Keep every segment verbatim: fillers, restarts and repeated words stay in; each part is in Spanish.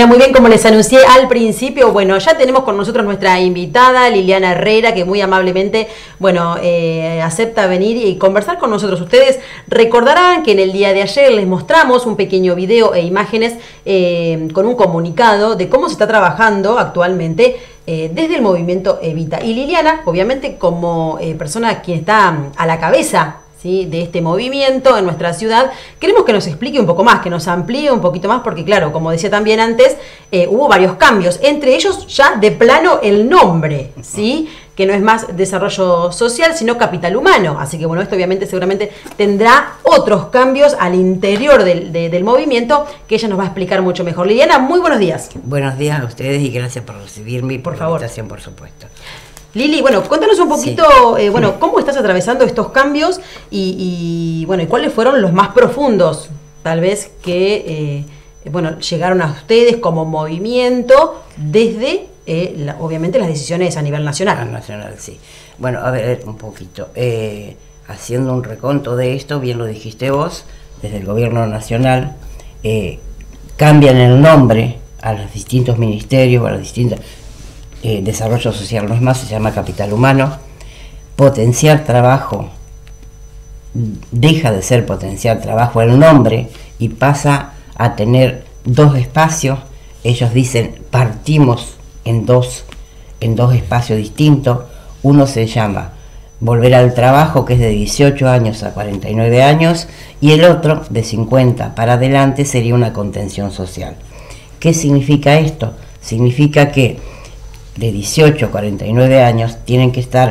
Bueno, muy bien, como les anuncié al principio, bueno, ya tenemos con nosotros nuestra invitada, Liliana Herrera, que muy amablemente, bueno, eh, acepta venir y conversar con nosotros. Ustedes recordarán que en el día de ayer les mostramos un pequeño video e imágenes eh, con un comunicado de cómo se está trabajando actualmente eh, desde el movimiento Evita. Y Liliana, obviamente, como eh, persona quien está a la cabeza, ¿sí?, de este movimiento en nuestra ciudad, queremos que nos explique un poco más, que nos amplíe un poquito más, porque claro, como decía también antes, eh, hubo varios cambios, entre ellos ya de plano el nombre, ¿sí?, que no es más desarrollo social, sino capital humano. Así que bueno, esto obviamente seguramente tendrá otros cambios al interior del, de, del movimiento, que ella nos va a explicar mucho mejor. Liliana, muy buenos días. Buenos días a ustedes y gracias por recibirme y por, por la invitación, por supuesto. Lili, bueno, cuéntanos un poquito, sí. eh, bueno, cómo estás atravesando estos cambios y, y bueno, y cuáles fueron los más profundos, tal vez, que, eh, bueno, llegaron a ustedes como movimiento desde, eh, la, obviamente, las decisiones a nivel nacional. A nacional, sí. Bueno, a ver, un poquito, eh, haciendo un reconto de esto, bien lo dijiste vos, desde el gobierno nacional, eh, cambian el nombre a los distintos ministerios, a los distintos... Eh, desarrollo social no es más, se llama capital humano. Potenciar trabajo deja de ser potenciar trabajo el nombre y pasa a tener dos espacios. Ellos dicen partimos en dos en dos espacios distintos. Uno se llama volver al trabajo, que es de dieciocho años a cuarenta y nueve años, y el otro de cincuenta para adelante sería una contención social. ¿Qué significa esto? Significa que de dieciocho a cuarenta y nueve años tienen que estar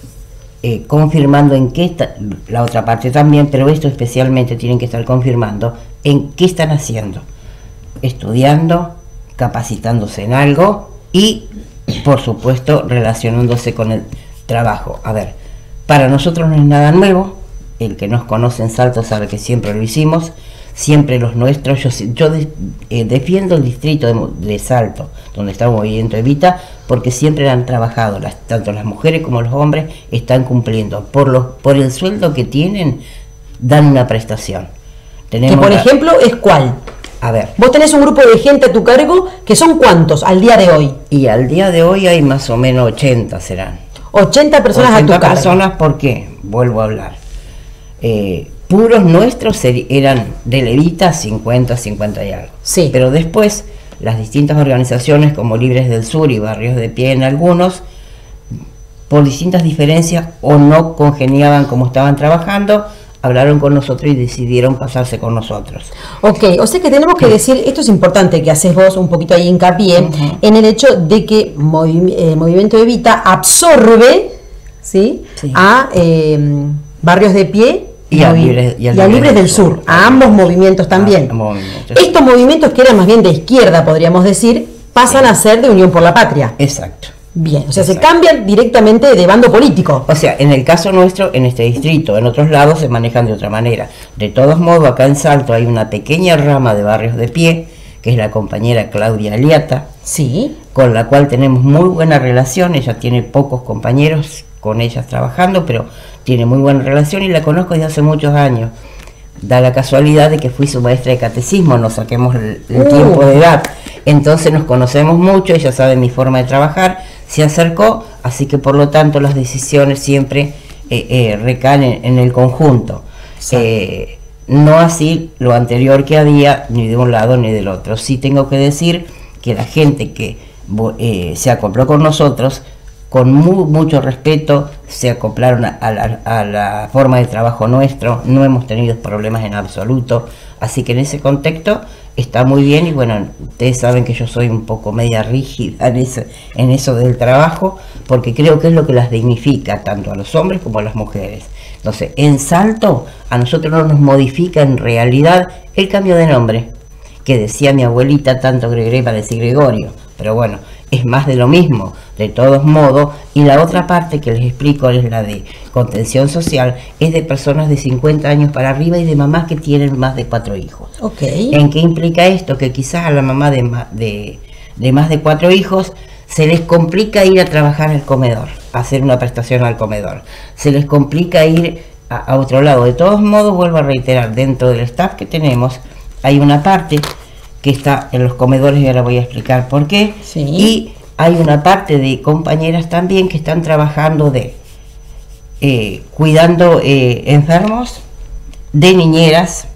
eh, confirmando en qué está, la otra parte también, pero esto especialmente tienen que estar confirmando en qué están haciendo, estudiando, capacitándose en algo y, por supuesto, relacionándose con el trabajo. A ver, para nosotros no es nada nuevo, el que nos conoce en Salto sabe que siempre lo hicimos, siempre los nuestros, yo, yo de, eh, defiendo el distrito de, de Salto, donde está el movimiento Evita, porque siempre han trabajado, las, tanto las mujeres como los hombres están cumpliendo. Por, los, por el sueldo que tienen, dan una prestación. Tenemos que por la, ejemplo, ¿es cuál? A ver. Vos tenés un grupo de gente a tu cargo, que son ¿cuántos al día de hoy? Y al día de hoy hay más o menos ochenta serán. ochenta personas a tu cargo. ochenta personas, ¿por qué? Vuelvo a hablar. Eh, puros nuestros eran de Levita cincuenta, cincuenta y algo. Sí. Pero después las distintas organizaciones como Libres del Sur y Barrios de Pie en algunos, por distintas diferencias o no congeniaban como estaban trabajando, hablaron con nosotros y decidieron pasarse con nosotros. Ok, o sea que tenemos que decir, esto es importante que haces vos un poquito ahí hincapié, uh-huh. en el hecho de que movi eh, Movimiento Evita absorbe, ¿sí? Sí. a eh, Barrios de Pie y a, Libres, y a, y a Libres del Sur, a ambos movimientos también. Ah, movimientos. Estos movimientos que eran más bien de izquierda, podríamos decir, pasan sí. a ser de Unión por la Patria. Exacto. Bien, o sea, Exacto. se cambian directamente de bando político. O sea, en el caso nuestro, en este distrito, en otros lados se manejan de otra manera. De todos modos, acá en Salto hay una pequeña rama de Barrios de Pie, que es la compañera Claudia Aliata, sí. con la cual tenemos muy buena relación. Ella tiene pocos compañeros con ellas trabajando, pero tiene muy buena relación y la conozco desde hace muchos años. Da la casualidad de que fui su maestra de catecismo, nos saquemos el, el uh. tiempo de edad, entonces nos conocemos mucho, ella sabe mi forma de trabajar, se acercó, así que por lo tanto las decisiones siempre eh, eh, recaen en, en el conjunto. Eh, no así lo anterior que había, ni de un lado ni del otro. Sí tengo que decir que la gente que eh, se acopló con nosotros, con muy, mucho respeto, se acoplaron a, a, la, a la forma de trabajo nuestro, no hemos tenido problemas en absoluto, así que en ese contexto está muy bien. Y bueno, ustedes saben que yo soy un poco media rígida en eso, en eso del trabajo, porque creo que es lo que las dignifica tanto a los hombres como a las mujeres. Entonces, en Salto, a nosotros no nos modifica en realidad el cambio de nombre, que decía mi abuelita, tanto Gregoré para decir Gregorio, pero bueno, es más de lo mismo, de todos modos. Y la otra parte que les explico es la de contención social, es de personas de cincuenta años para arriba y de mamás que tienen más de cuatro hijos. Okay. ¿En qué implica esto? Que quizás a la mamá de, de, de más de cuatro hijos se les complica ir a trabajar al comedor, a hacer una prestación al comedor, se les complica ir a, a otro lado. De todos modos, vuelvo a reiterar, dentro del staff que tenemos hay una parte que está en los comedores y ahora voy a explicar por qué. Sí. Y hay una parte de compañeras también que están trabajando de eh, cuidando eh, enfermos, de niñeras,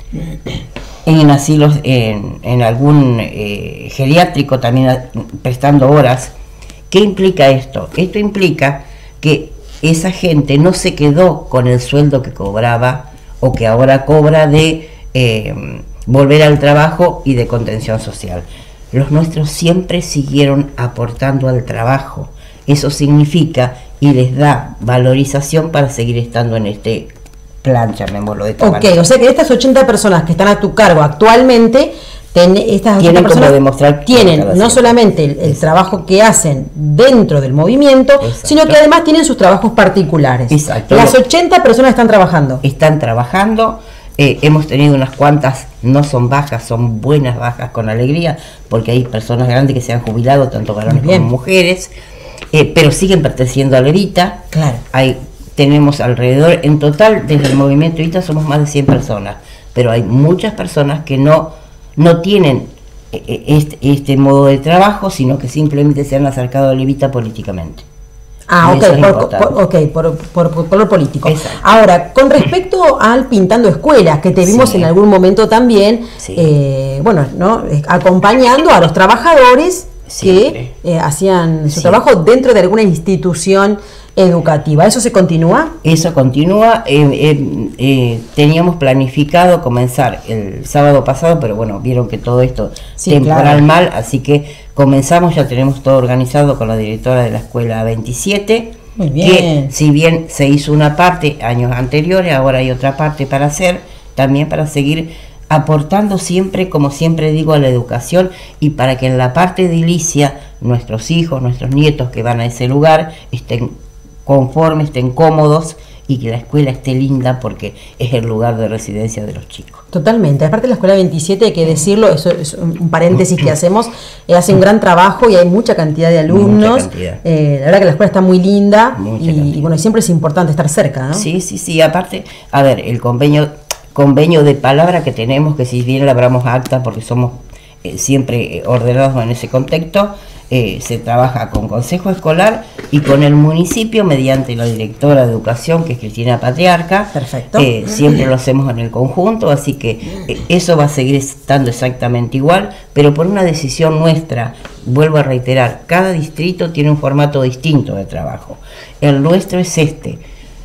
en asilos, en, en algún eh, geriátrico también a, prestando horas. ¿Qué implica esto? Esto implica que esa gente no se quedó con el sueldo que cobraba o que ahora cobra de eh, volver al trabajo y de contención social. Los nuestros siempre siguieron aportando al trabajo. Eso significa y les da valorización para seguir estando en este plan, llamémoslo de esta Ok, manera. o sea que estas ochenta personas que están a tu cargo actualmente, ten, estas Tienen ochenta personas como demostrar tienen no haciendo. solamente el, el trabajo que hacen dentro del movimiento, Exacto. sino que además tienen sus trabajos particulares. Exacto. Las ochenta personas están trabajando. Están trabajando, eh, hemos tenido unas cuantas, no son bajas, son buenas bajas con alegría, porque hay personas grandes que se han jubilado, tanto varones como mujeres, eh, pero siguen perteneciendo a Levita. Claro. Hay, tenemos alrededor, en total, desde el movimiento Levita somos más de cien personas, pero hay muchas personas que no, no tienen eh, este, este modo de trabajo, sino que simplemente se han acercado a Levita políticamente. Ah, Y ok, eso es por, importante. por- okay por, por, por color político. Exacto. Ahora, con respecto al pintando escuelas, que te vimos Sí. en algún momento también, Sí. eh, bueno, ¿no? Eh, acompañando a los trabajadores Siempre. que eh, hacían su Sí. trabajo dentro de alguna institución educativa. ¿Eso se continúa? Eso continúa. eh, eh, eh, teníamos planificado comenzar el sábado pasado, pero bueno, vieron que todo esto Sí, temporal claro. mal, así que comenzamos, ya tenemos todo organizado con la directora de la escuela veintisiete, Muy bien. que si bien se hizo una parte años anteriores, ahora hay otra parte para hacer, también para seguir aportando siempre, como siempre digo, a la educación, y para que en la parte edilicia nuestros hijos, nuestros nietos que van a ese lugar estén conformes, estén cómodos y que la escuela esté linda, porque es el lugar de residencia de los chicos. Totalmente. Aparte, la escuela veintisiete, hay que decirlo, eso es un paréntesis que hacemos, eh, hace un gran trabajo y hay mucha cantidad de alumnos. Mucha cantidad. Eh, la verdad que la escuela está muy linda Mucha y, cantidad. y bueno, siempre es importante estar cerca, ¿no? Sí, sí, sí, aparte, a ver, el convenio convenio de palabra que tenemos, que si bien labramos acta porque somos eh, siempre eh, ordenados en ese contexto, eh, se trabaja con consejo escolar y con el municipio mediante la directora de educación, que es Cristina Patriarca. Perfecto. Eh, siempre lo hacemos en el conjunto, así que eh, eso va a seguir estando exactamente igual, pero por una decisión nuestra. Vuelvo a reiterar, cada distrito tiene un formato distinto de trabajo. El nuestro es este.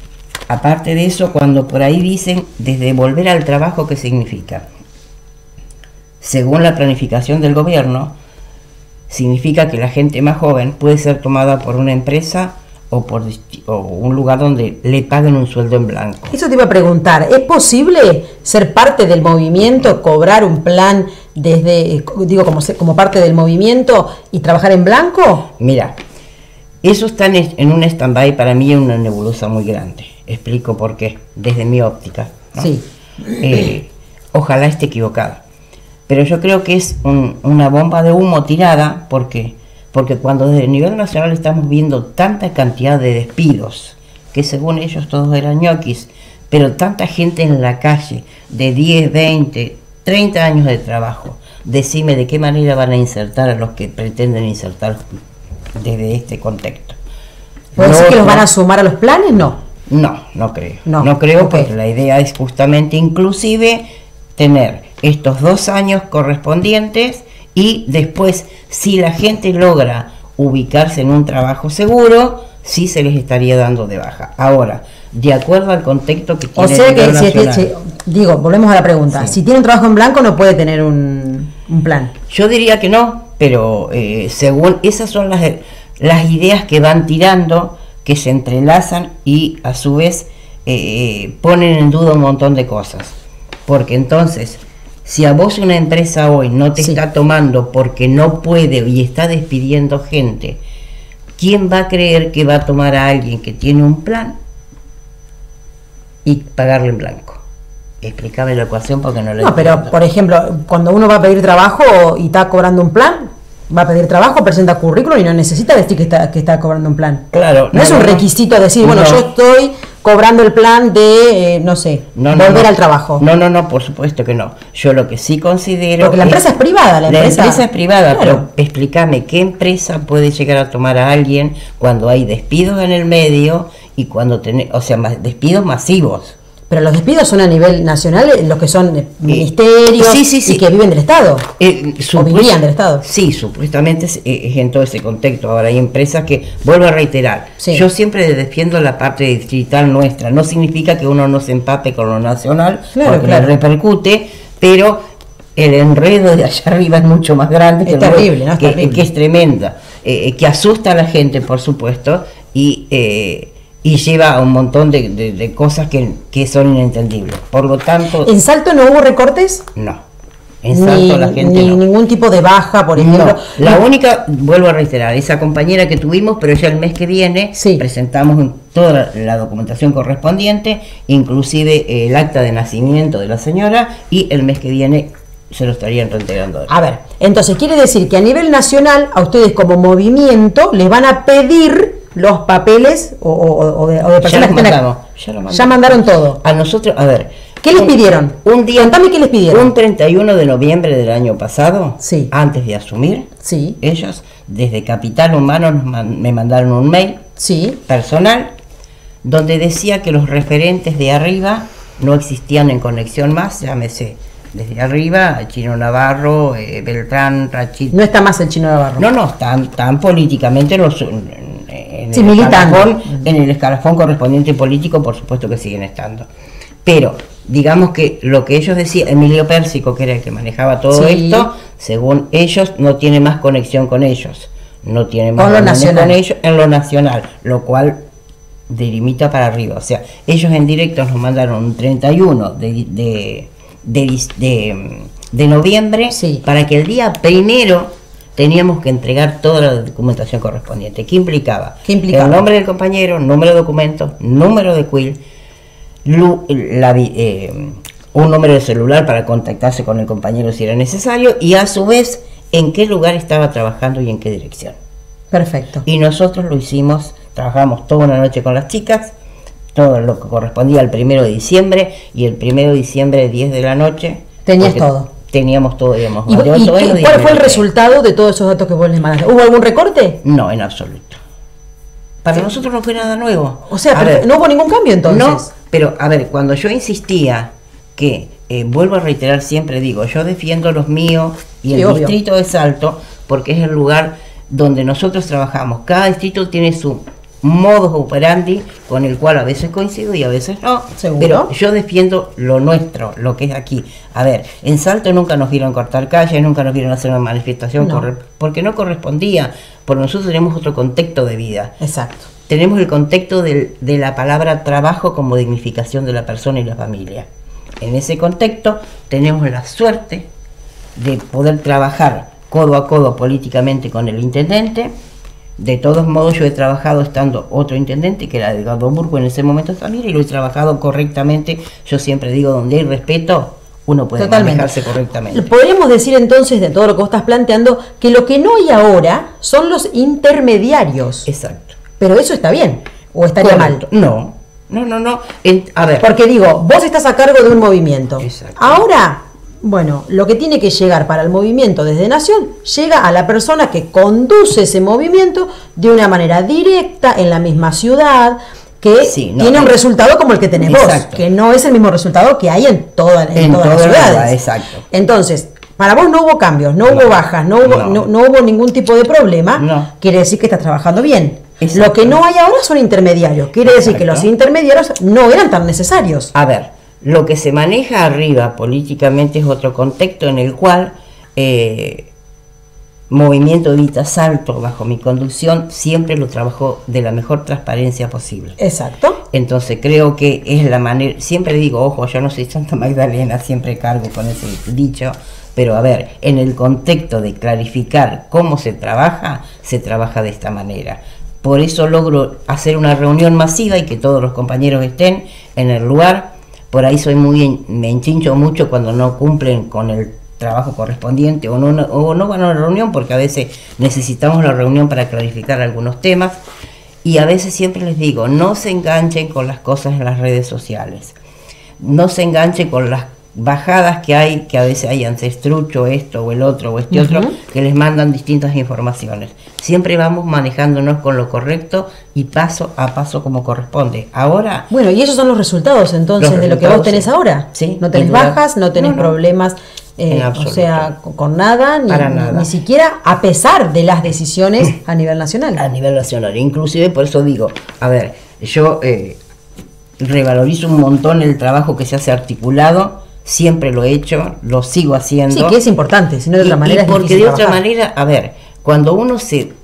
Aparte de eso, cuando por ahí dicen desde volver al trabajo, ¿qué significa? Según la planificación del gobierno, significa que la gente más joven puede ser tomada por una empresa o por o un lugar donde le paguen un sueldo en blanco. Eso te iba a preguntar, ¿es posible ser parte del movimiento, cobrar un plan desde, digo, como, se- como parte del movimiento y trabajar en blanco? Mira, eso está en, en un stand-by, para mí es una nebulosa muy grande. Explico por qué, desde mi óptica, ¿no? Sí. Eh, ojalá esté equivocada. Pero yo creo que es un- una bomba de humo tirada, porque porque cuando desde el nivel nacional estamos viendo tanta cantidad de despidos, que según ellos todos eran ñoquis, pero tanta gente en la calle de diez, veinte, treinta años de trabajo, decime de qué manera van a insertar a los que pretenden insertar desde este contexto. ¿Puedo decir No, que los van no. a sumar a los planes? No. No, no creo. No, No, creo ok. porque la idea es justamente inclusive tener estos dos años correspondientes y después, si la gente logra ubicarse en un trabajo seguro, sí se les estaría dando de baja. Ahora, de acuerdo al contexto que O tiene sea el que, nivel si, nacional, si- digo, volvemos a la pregunta, Sí. si tiene un trabajo en blanco no puede tener un, un plan. yo diría que no, pero eh, según esas son las, las ideas que van tirando, que se entrelazan y a su vez eh, ponen en duda un montón de cosas. Porque entonces, si a vos una empresa hoy no te Sí. está tomando porque no puede y está despidiendo gente, ¿quién va a creer que va a tomar a alguien que tiene un plan y pagarle en blanco? Explícame la ecuación porque no la No, pero entiendo. por ejemplo, cuando uno va a pedir trabajo y está cobrando un plan, va a pedir trabajo, presenta currículum y no necesita decir que está, que está cobrando un plan. Claro. No, no es un no, requisito decir, bueno, no. yo estoy cobrando el plan de, eh, no sé, no, no, volver no. al trabajo. No, no, no, por supuesto que no. Yo lo que sí considero... Porque la empresa es, es privada, la empresa. La empresa es privada, claro. Pero explícame, ¿qué empresa puede llegar a tomar a alguien cuando hay despidos en el medio y cuando tenés, o sea, despidos masivos? Pero los despidos son a nivel nacional, los que son eh, ministerios sí, sí, sí. y que viven del Estado, eh, o vivían del Estado. Sí, supuestamente es, es en todo ese contexto. Ahora hay empresas que, vuelvo a reiterar, sí. yo siempre defiendo la parte distrital nuestra. No significa que uno no se empape con lo nacional, claro, porque claro. le repercute, pero el enredo de allá arriba es mucho más grande, es que, terrible, ¿no? es que, terrible. que es tremenda, eh, que asusta a la gente, por supuesto, y... Eh, y lleva a un montón de, de, de cosas que, que son inentendibles. Por lo tanto... ¿En Salto no hubo recortes? No. En Salto ni, la gente ni no. ningún tipo de baja, por ejemplo. No. La no. única, vuelvo a reiterar, esa compañera que tuvimos, pero ya el mes que viene sí. presentamos toda la, la documentación correspondiente, inclusive el acta de nacimiento de la señora, y el mes que viene se lo estarían reintegrando. A ver, entonces quiere decir que a nivel nacional, a ustedes como movimiento, les van a pedir los papeles o, o, o, de, o de personas ya que están mandamos, ya, lo mandamos. ya mandaron todo. A nosotros, a ver. ¿Qué les un, pidieron? Un día, Contame qué les pidieron. Un treinta y uno de noviembre del año pasado, sí. antes de asumir, sí. ellos desde Capital Humano nos man, me mandaron un mail sí. personal donde decía que los referentes de arriba no existían en conexión más, llámese desde arriba, Chino Navarro, eh, Beltrán, Rachid. No está más el Chino Navarro. No, no, están, están políticamente los, en, en, sí, el escalafón, en el escalafón correspondiente político, por supuesto que siguen estando. Pero, digamos que lo que ellos decían, Emilio Pérsico, que era el que manejaba todo sí. esto, según ellos, no tiene más conexión con ellos. No tiene más conexión con ellos en lo nacional, lo cual delimita para arriba. O sea, ellos en directo nos mandaron un treinta y uno de... de De, de, de noviembre sí. para que el día primero teníamos que entregar toda la documentación correspondiente. ¿Qué implicaba? ¿Qué implicaba? El nombre del compañero, número de documento, número de quill, la, eh, un número de celular para contactarse con el compañero si era necesario, y a su vez en qué lugar estaba trabajando y en qué dirección. Perfecto. Y nosotros lo hicimos, trabajamos toda una noche con las chicas, todo lo que correspondía al primero de diciembre, y el primero de diciembre, diez de la noche. Tenías todo. Teníamos todo, digamos. ¿Y, y todo qué, cuál fue el resultado de todos esos datos que vos les mandaste? ¿Hubo algún recorte? No, en absoluto. Para sí. nosotros no fue nada nuevo. O sea, pero ver, no hubo ningún cambio entonces. No, pero a ver, cuando yo insistía que, eh, vuelvo a reiterar, siempre digo, yo defiendo los míos y el sí, distrito obvio. de Salto, porque es el lugar donde nosotros trabajamos. Cada distrito tiene su modus operandi con el cual a veces coincido y a veces no. ¿Seguro? Pero yo defiendo lo nuestro, lo que es aquí. A ver, en Salto nunca nos vieron cortar calles, nunca nos vieron hacer una manifestación, no. corre, porque no correspondía, porque nosotros tenemos otro contexto de vida. Exacto. Tenemos el contexto de, de la palabra trabajo como dignificación de la persona y la familia. En ese contexto tenemos la suerte de poder trabajar codo a codo políticamente con el intendente. De todos modos, yo he trabajado estando otro intendente, que era Edgardo Burgo en ese momento también, y lo he trabajado correctamente. Yo siempre digo, donde hay respeto, uno puede Totalmente. manejarse correctamente. Podríamos decir entonces, de todo lo que vos estás planteando, que lo que no hay ahora son los intermediarios. Exacto. Pero eso está bien, o estaría Correcto. mal. No, no, no, no. En, a ver. Porque digo, vos estás a cargo de un movimiento. Exacto. Ahora... Bueno, lo que tiene que llegar para el movimiento desde Nación, llega a la persona que conduce ese movimiento de una manera directa en la misma ciudad, que sí, no, tiene un no. resultado como el que tenés exacto. vos, que no es el mismo resultado que hay en, toda, en, en todas toda las ciudades. La, exacto. Entonces, para vos no hubo cambios, no, no hubo bajas, no hubo, no. No, no hubo ningún tipo de problema, no. quiere decir que estás trabajando bien. Exacto. Lo que no hay ahora son intermediarios, quiere exacto. decir que los intermediarios no eran tan necesarios. A ver. Lo que se maneja arriba políticamente es otro contexto en el cual eh, Movimiento Evita Salto, bajo mi conducción, siempre lo trabajó de la mejor transparencia posible. Exacto. Entonces creo que es la manera, siempre digo, ojo, yo no soy Santa Magdalena, siempre cargo con ese dicho, pero a ver, en el contexto de clarificar cómo se trabaja, se trabaja de esta manera. Por eso logro hacer una reunión masiva y que todos los compañeros estén en el lugar. Por ahí soy muy, me enchincho mucho cuando no cumplen con el trabajo correspondiente o no, o no van a la reunión porque a veces necesitamos la reunión para clarificar algunos temas. Y a veces siempre les digo, no se enganchen con las cosas en las redes sociales, no se enganchen con las bajadas que hay, que a veces hay ancestrucho, esto o el otro o este uh-huh. otro, que les mandan distintas informaciones. Siempre vamos manejándonos con lo correcto y paso a paso como corresponde. Ahora... Bueno, y esos son los resultados entonces los resultados, de lo que vos tenés sí. ahora. Sí, no tenés bajas, no tenés no, no. problemas, eh, o sea, con, con nada, ni, Para nada. ni siquiera a pesar de las decisiones a nivel nacional. A nivel nacional, inclusive por eso digo, a ver, yo eh, revalorizo un montón el trabajo que se hace articulado, siempre lo he hecho, lo sigo haciendo. Sí, que es importante, si no de otra y, manera y porque es difícil de otra trabajar. manera, a ver, cuando uno se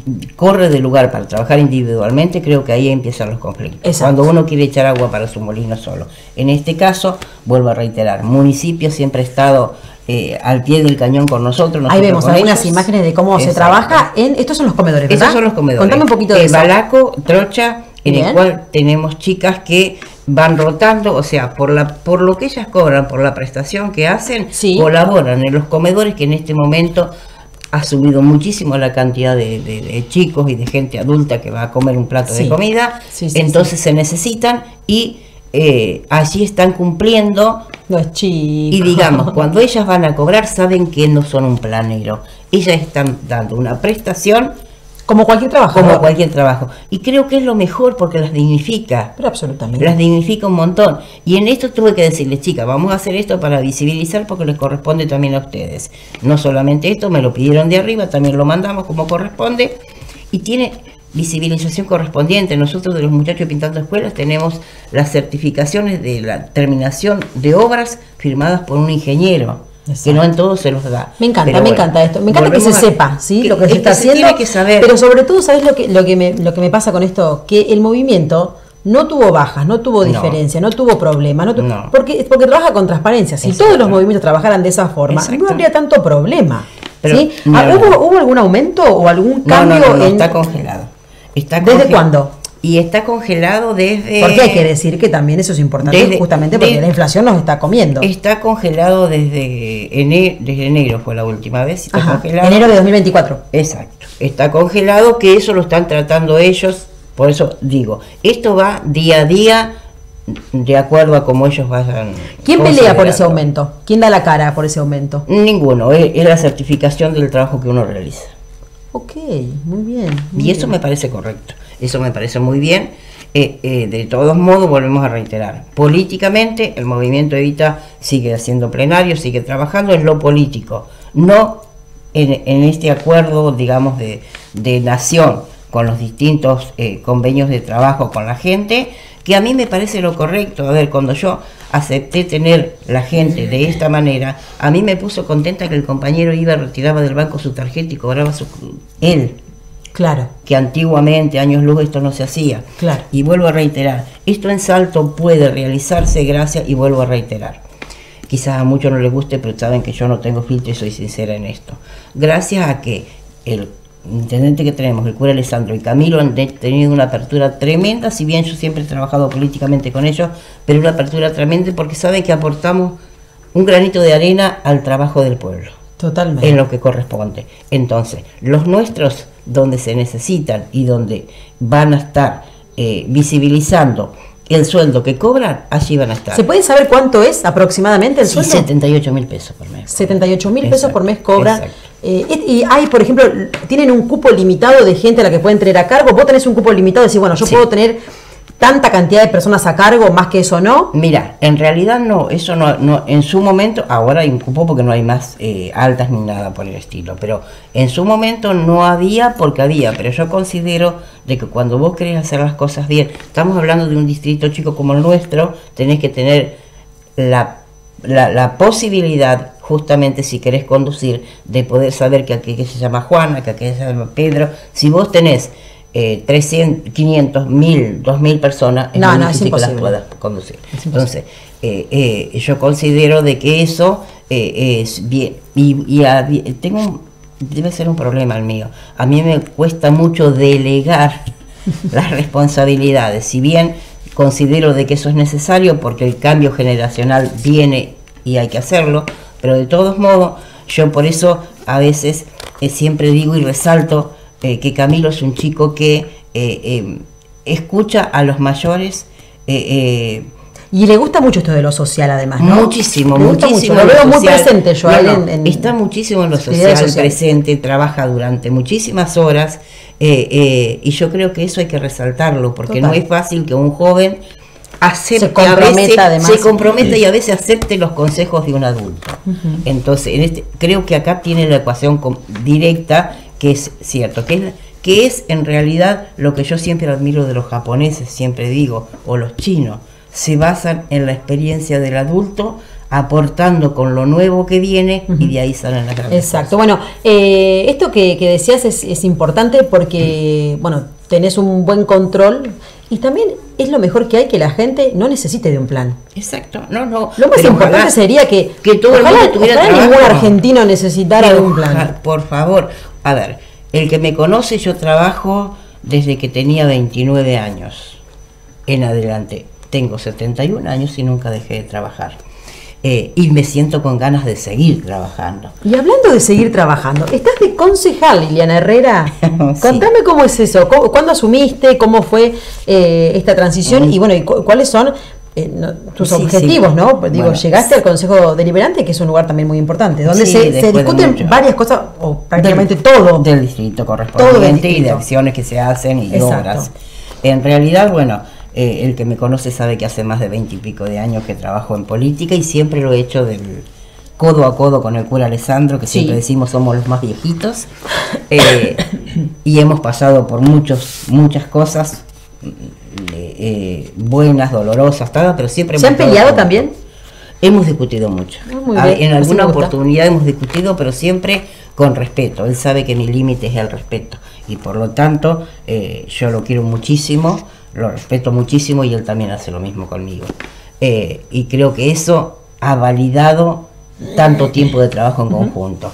corre de lugar para trabajar individualmente, creo que ahí empiezan los conflictos. Exacto. Cuando uno quiere echar agua para su molino solo. En este caso, vuelvo a reiterar, municipio siempre ha estado eh, al pie del cañón con nosotros. Ahí vemos algunas ellos. imágenes de cómo Exacto. se trabaja en... Estos son los comedores, ¿verdad? Estos son los comedores. Contame un poquito de eh, eso. Balaco, Trocha, en Bien. el cual tenemos chicas que van rotando, o sea, por la por lo que ellas cobran, por la prestación que hacen, sí. colaboran en los comedores, que en este momento ha subido muchísimo la cantidad de, de, de chicos y de gente adulta que va a comer un plato sí. de comida, sí, sí, entonces sí. se necesitan y eh, allí están cumpliendo. No es chico. Y digamos, cuando ellas van a cobrar saben que no son un planero, ellas están dando una prestación como cualquier trabajo. Como cualquier trabajo. Y creo que es lo mejor porque las dignifica. Pero absolutamente. Las dignifica un montón. Y en esto tuve que decirles, chicas, vamos a hacer esto para visibilizar porque les corresponde también a ustedes. No solamente esto, me lo pidieron de arriba, también lo mandamos como corresponde. Y tiene visibilización correspondiente. Nosotros de los muchachos pintando escuelas tenemos las certificaciones de la terminación de obras firmadas por un ingeniero. Exacto. Que no en todos se los da. Me encanta, pero me bueno, encanta esto. Me encanta que se a, sepa, ¿sí? Que, lo que se está que se haciendo. Tiene que saber. Pero sobre todo, ¿sabes lo que, lo que me, lo que me pasa con esto? Que el movimiento no tuvo bajas, no tuvo no. diferencia, no tuvo problema, no, tu, no. Porque, porque trabaja con transparencia. Si Exacto. todos los movimientos trabajaran de esa forma, Exacto. no habría tanto problema. Pero, ¿sí? no, ¿Hubo, ¿Hubo algún aumento o algún cambio? No, no, no, en... está congelado. Está ¿Desde congelado. cuándo? Y está congelado desde... Porque hay que decir que también eso es importante, desde, justamente porque desde, la inflación nos está comiendo. Está congelado desde enero, desde enero fue la última vez. Está Ajá, congelado. enero de dos mil veinticuatro. Exacto. Está congelado, que eso lo están tratando ellos. Por eso digo, esto va día a día de acuerdo a cómo ellos vayan. ¿Quién pelea por ese aumento? ¿Quién da la cara por ese aumento? Ninguno, es, es la certificación del trabajo que uno realiza. Ok, muy bien. Muy y bien. eso me parece correcto. Eso me parece muy bien. Eh, eh, de todos modos, volvemos a reiterar. Políticamente, el movimiento Evita sigue haciendo plenario, sigue trabajando en lo político. No en, en este acuerdo, digamos, de, de nación con los distintos eh, convenios de trabajo con la gente, que a mí me parece lo correcto. A ver, cuando yo acepté tener la gente de esta manera, a mí me puso contenta que el compañero iba, retiraba del banco su tarjeta y cobraba su, él. Claro. Que antiguamente, años luz, esto no se hacía. Claro. Y vuelvo a reiterar, esto en Salto puede realizarse gracias, y vuelvo a reiterar, quizás a muchos no les guste, pero saben que yo no tengo filtro y soy sincera en esto. Gracias a que el intendente que tenemos, el cura Alessandro y Camilo, han tenido una apertura tremenda, si bien yo siempre he trabajado políticamente con ellos, pero una apertura tremenda porque saben que aportamos un granito de arena al trabajo del pueblo. Totalmente. En lo que corresponde. Entonces, los nuestros, donde se necesitan y donde van a estar eh, visibilizando el sueldo que cobran, allí van a estar. ¿Se puede saber cuánto es aproximadamente el sí, sueldo? setenta y ocho mil pesos por mes. setenta y ocho mil pesos por mes cobran. Exacto. Eh, y hay, por ejemplo, tienen un cupo limitado de gente a la que pueden tener a cargo. Vos tenés un cupo limitado de decir, bueno, yo sí. puedo tener tanta cantidad de personas a cargo, más que eso no. Mira, en realidad no, eso no, no en su momento, ahora hay un cupo porque no hay más eh, altas ni nada por el estilo, pero en su momento no había porque había, pero yo considero de que cuando vos querés hacer las cosas bien, estamos hablando de un distrito chico como el nuestro, tenés que tener la, la, la posibilidad, justamente si querés conducir, de poder saber que aquí que se llama Juana, que aquí se llama Pedro. Si vos tenés Eh, trescientos, quinientos, mil, dos mil personas, es no, muy no, difícil es que las puedas conducir. Es Entonces, eh, eh, yo considero de que eso eh, es bien, y, y a, tengo un, debe ser un problema el mío. A mí me cuesta mucho delegar las responsabilidades, si bien considero de que eso es necesario porque el cambio generacional viene y hay que hacerlo, Pero de todos modos, yo por eso a veces eh, siempre digo y resalto eh, que Camilo es un chico que eh, eh, escucha a los mayores. Eh, eh, y le gusta mucho esto de lo social, además, ¿no? Muchísimo, muchísimo. Mucho. Lo veo muy presente yo. No, ahí no, en, en está muchísimo en lo social, social, presente, trabaja durante muchísimas horas, eh, eh, y yo creo que eso hay que resaltarlo, porque Total. no es fácil que un joven acepte, se comprometa, a veces, además. se comprometa y a veces acepte los consejos de un adulto. Uh-huh. Entonces, en este, creo que acá tiene la ecuación directa, que es cierto, que es, que es en realidad lo que yo siempre admiro de los japoneses, siempre digo, o los chinos. Se basan en la experiencia del adulto, aportando con lo nuevo que viene, uh-huh. y de ahí salen las grandes Exacto. cosas. Bueno, eh, esto que, que decías es, es importante porque, uh-huh. bueno, tenés un buen control y también es lo mejor que hay que la gente no necesite de un plan. Exacto. No, no. Lo más importante ojalá, sería que, que todo ojalá, el mundo tuviera ojalá trabajo. ningún argentino necesitara de un plan. Ojalá, por favor. A ver, el que me conoce, yo trabajo desde que tenía veintinueve años en adelante. Tengo setenta y un años y nunca dejé de trabajar. Eh, y me siento con ganas de seguir trabajando. Y hablando de seguir trabajando, estás de concejal, Liliana Herrera. Sí. Contame cómo es eso, ¿Cómo, ¿cuándo asumiste? ¿Cómo fue eh, esta transición? Mm. Y bueno, ¿y cu ¿cuáles son eh, no, tus sí, objetivos? Sí. ¿no? Digo, bueno, llegaste al Consejo Deliberante, que es un lugar también muy importante, donde sí, se, se discuten varias cosas, o prácticamente del, todo. Del distrito correspondiente y de acciones que se hacen y Exacto. obras. En realidad, bueno... Eh, el que me conoce sabe que hace más de veinte y pico de años que trabajo en política y siempre lo he hecho del codo a codo con el cura Alessandro, que sí. siempre decimos somos los más viejitos, eh, y hemos pasado por muchos, muchas cosas eh, eh, buenas, dolorosas, tal, pero siempre... ¿Se han peleado también? Hemos discutido mucho. Muy bien, en alguna oportunidad hemos discutido, pero siempre con respeto. Él sabe que mi límite es el respeto y por lo tanto eh, yo lo quiero muchísimo, lo respeto muchísimo y él también hace lo mismo conmigo. Eh, y creo que eso ha validado tanto tiempo de trabajo en conjunto.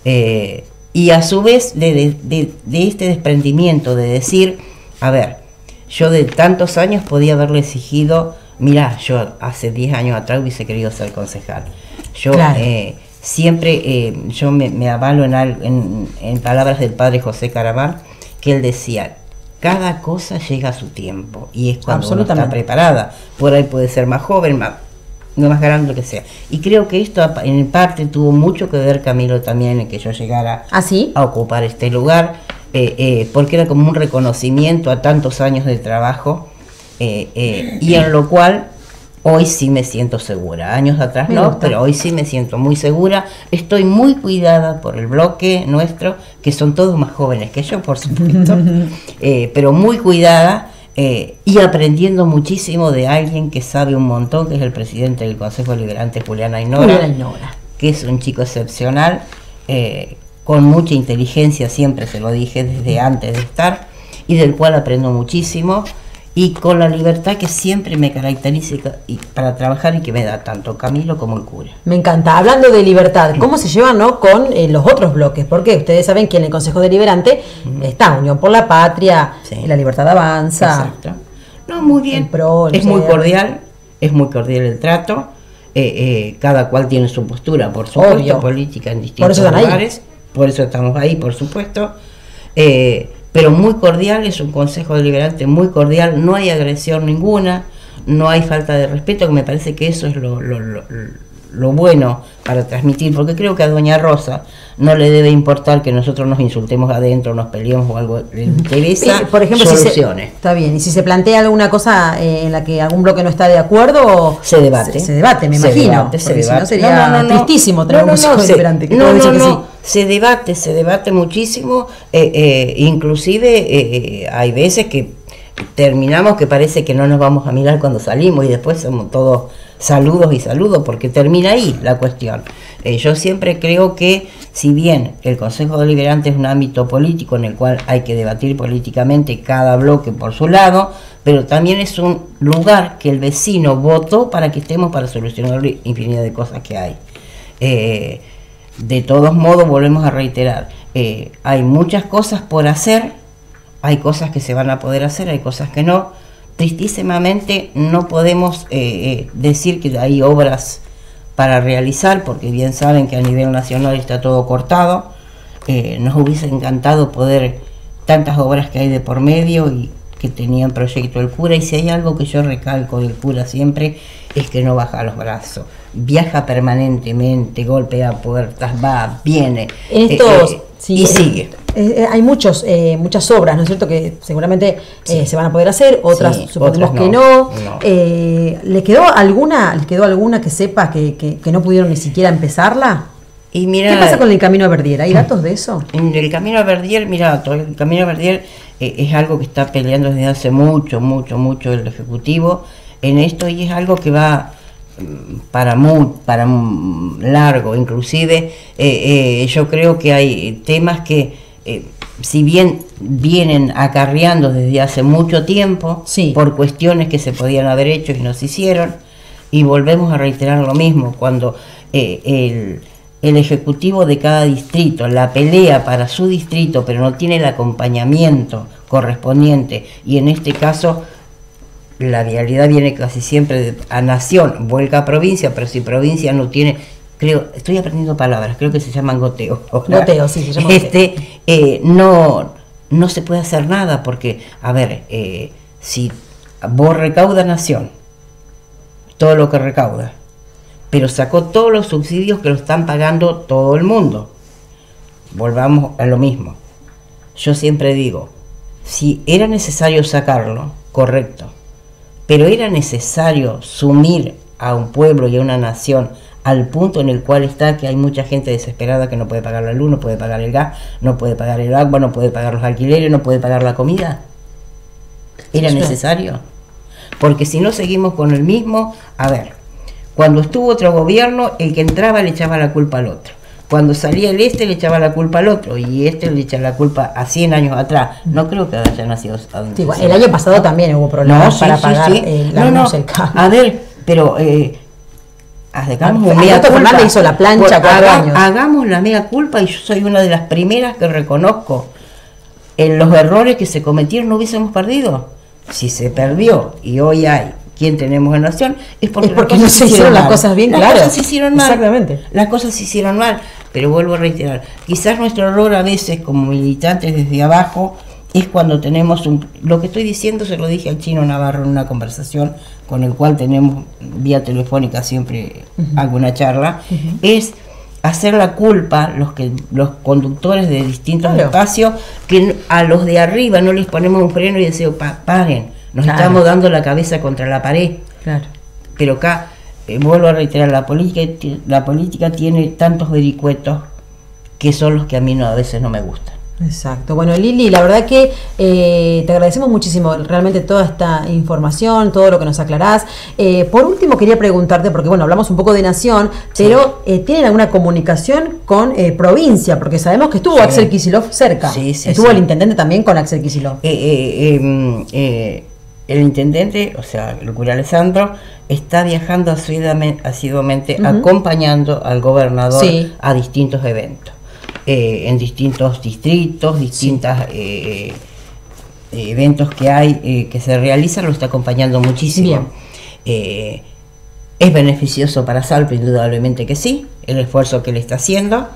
Eh, y a su vez de, de, de, de este desprendimiento de decir, a ver, yo de tantos años podía haberle exigido, mirá, yo hace diez años atrás hubiese querido ser concejal. Yo claro. eh, siempre, eh, yo me, me avalo en, en, en palabras del padre José Caraval, que él decía, cada cosa llega a su tiempo y es cuando uno está preparada. Por ahí puede ser más joven, más, no más grande, lo que sea. Y creo que esto en parte tuvo mucho que ver, Camilo, también en que yo llegara ¿Ah, sí? a ocupar este lugar, eh, eh, porque era como un reconocimiento a tantos años de trabajo eh, eh, y en lo cual hoy sí me siento segura. Años atrás no, pero hoy sí me siento muy segura. Estoy muy cuidada por el bloque nuestro, que son todos más jóvenes que yo, por supuesto, eh, pero muy cuidada eh, y aprendiendo muchísimo de alguien que sabe un montón, que es el presidente del Consejo Deliberante, Julián Ainora, Julián Ainora, que es un chico excepcional, eh, con mucha inteligencia, siempre se lo dije desde antes de estar, y del cual aprendo muchísimo. Y con la libertad que siempre me caracteriza y para trabajar y que me da tanto Camilo como el cura. Me encanta. Hablando de libertad, ¿cómo se llevan ¿no? con eh, los otros bloques? Porque ustedes saben que en el Consejo Deliberante uh-huh. está Unión por la Patria, sí. La Libertad Avanza. Exacto. No, muy bien. El PRO, el es muy cordial, es muy cordial el trato. Eh, eh, cada cual tiene su postura, por supuesto, Obvio. política en distintos por lugares. Ahí. Por eso estamos ahí, por supuesto. Eh, pero muy cordial, es un Consejo Deliberante muy cordial, no hay agresión ninguna, no hay falta de respeto, que me parece que eso es lo, lo, lo, lo bueno para transmitir, porque creo que a doña Rosa no le debe importar que nosotros nos insultemos adentro, nos peleemos o algo, le interesa, por ejemplo, soluciones. Si se, está bien, y si se plantea alguna cosa eh, en la que algún bloque no está de acuerdo, se debate. Se, se debate, me se imagino, debate, se debate. Si no sería no, no, no, tristísimo tener no, no, un Consejo no, Deliberante. Que no, no, no, sí. Se debate, se debate muchísimo, eh, eh, inclusive eh, hay veces que terminamos que parece que no nos vamos a mirar cuando salimos y después somos todos saludos y saludos porque termina ahí la cuestión. Eh, yo siempre creo que si bien el Consejo Deliberante es un ámbito político en el cual hay que debatir políticamente cada bloque por su lado, pero también es un lugar que el vecino votó para que estemos para solucionar infinidad de cosas que hay. Eh, de todos modos, volvemos a reiterar, eh, hay muchas cosas por hacer, hay cosas que se van a poder hacer, hay cosas que no. Tristísimamente no podemos eh, eh, decir que hay obras para realizar, porque bien saben que a nivel nacional está todo cortado. Eh, nos hubiese encantado poder, tantas obras que hay de por medio y que tenían proyecto el cura, y si hay algo que yo recalco del cura siempre es que no baja los brazos, viaja permanentemente, golpea puertas, va, viene, estos, eh, eh, sí, y eh, sigue. Eh, hay muchos, eh, muchas obras, ¿no es cierto?, que seguramente sí. eh, se van a poder hacer, otras sí, suponemos otras que no. no. no. Eh, ¿Le quedó alguna, le quedó alguna que sepa que, que, que no pudieron ni siquiera empezarla? Y mira, ¿qué pasa con el Camino a Verdier? ¿Hay datos de eso? En el Camino a Verdier, mira, el Camino a Verdier eh, es algo que está peleando desde hace mucho, mucho, mucho el Ejecutivo en esto, y es algo que va para muy, para largo. Inclusive eh, eh, yo creo que hay temas que eh, si bien vienen acarreando desde hace mucho tiempo, sí. por cuestiones que se podían haber hecho y no se hicieron, y volvemos a reiterar lo mismo, cuando eh, el el ejecutivo de cada distrito la pelea para su distrito, pero no tiene el acompañamiento correspondiente, y en este caso la vialidad viene casi siempre de, a nación, vuelca a provincia, pero si provincia no tiene, creo, estoy aprendiendo palabras, creo que se llaman goteo. Goteo, sí, se llama este, goteo. Eh, no, no se puede hacer nada, porque, a ver, eh, si vos recauda nación, todo lo que recauda, pero sacó todos los subsidios que lo están pagando todo el mundo. Volvamos a lo mismo. Yo siempre digo, si era necesario sacarlo, correcto, pero era necesario sumir a un pueblo y a una nación al punto en el cual está, que hay mucha gente desesperada que no puede pagar la luz, no puede pagar el gas, no puede pagar el agua, no puede pagar los alquileres, no puede pagar la comida. ¿Era necesario? Porque si no seguimos con el mismo, a ver, cuando estuvo otro gobierno, el que entraba le echaba la culpa al otro. Cuando salía el este le echaba la culpa al otro, y este le echa la culpa a cien años atrás. No creo que haya nacido. Sí, bueno, el año pasado también hubo problemas no, sí, para sí, pagar sí. Eh, la no, no. el cambio. A ver, pero eh, hagamos ah, mea culpa. hizo la plancha por, cuatro haga, años. Hagamos la mea culpa, y yo soy una de las primeras que reconozco en los errores que se cometieron. No hubiésemos perdido. Si se perdió y hoy hay quien tenemos en nación, es porque, es porque no se hicieron las cosas bien las claras. Las cosas se hicieron mal. Exactamente. Las cosas se hicieron mal. Pero vuelvo a reiterar, quizás nuestro error a veces como militantes desde abajo es cuando tenemos un... Lo que estoy diciendo se lo dije al Chino Navarro en una conversación con el cual tenemos vía telefónica siempre uh-huh. alguna charla, uh-huh. es hacer la culpa los que los conductores de distintos claro. espacios, que a los de arriba no les ponemos un freno y decimos, pa, paren. Nos claro. estamos dando la cabeza contra la pared. Claro. Pero acá, eh, vuelvo a reiterar, la política, la política tiene tantos vericuetos que son los que a mí no, a veces no me gustan. Exacto. Bueno, Lili, la verdad que eh, te agradecemos muchísimo realmente toda esta información, todo lo que nos aclarás. Eh, por último, quería preguntarte, porque bueno, hablamos un poco de nación, sí. pero eh, ¿tienen alguna comunicación con eh, provincia? Porque sabemos que estuvo sí. Axel Kicillof cerca. Sí, sí, estuvo sí. el intendente también con Axel Kicillof. Eh, eh, eh, eh, el intendente, o sea, el cura Alessandro, está viajando asiduamente, asiduamente uh-huh. acompañando al gobernador sí. a distintos eventos. Eh, en distintos distritos, distintos sí. eh, eh, eventos que hay, eh, que se realizan, lo está acompañando muchísimo. Eh, es beneficioso para Salto, indudablemente que sí, el esfuerzo que le está haciendo.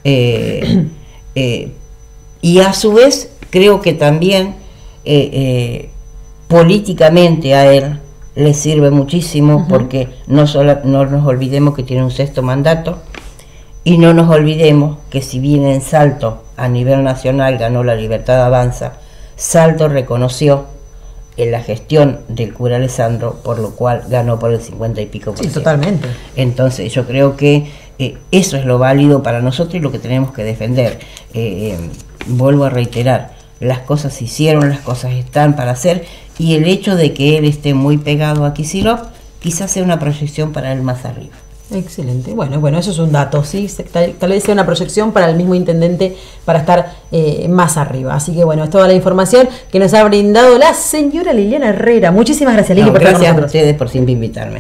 Eh, eh, y a su vez, creo que también eh, eh, políticamente a él le sirve muchísimo, uh-huh. porque no, solo, no nos olvidemos que tiene un sexto mandato. Y no nos olvidemos que si bien en Salto a nivel nacional ganó la Libertad Avanza, Salto reconoció en la gestión del cura Alessandro, por lo cual ganó por el cincuenta y pico por sí, ciento. Totalmente. Entonces yo creo que eh, eso es lo válido para nosotros y lo que tenemos que defender. Eh, eh, vuelvo a reiterar, las cosas se hicieron, las cosas están para hacer, y el hecho de que él esté muy pegado a Kicillof quizás sea una proyección para él más arriba. Excelente. Bueno, bueno, eso es un dato, ¿sí? Tal, tal vez sea una proyección para el mismo intendente para estar eh, más arriba. Así que bueno, es toda la información que nos ha brindado la señora Liliana Herrera. Muchísimas gracias, Lili, no, por gracias estar con a ustedes por siempre invitarme.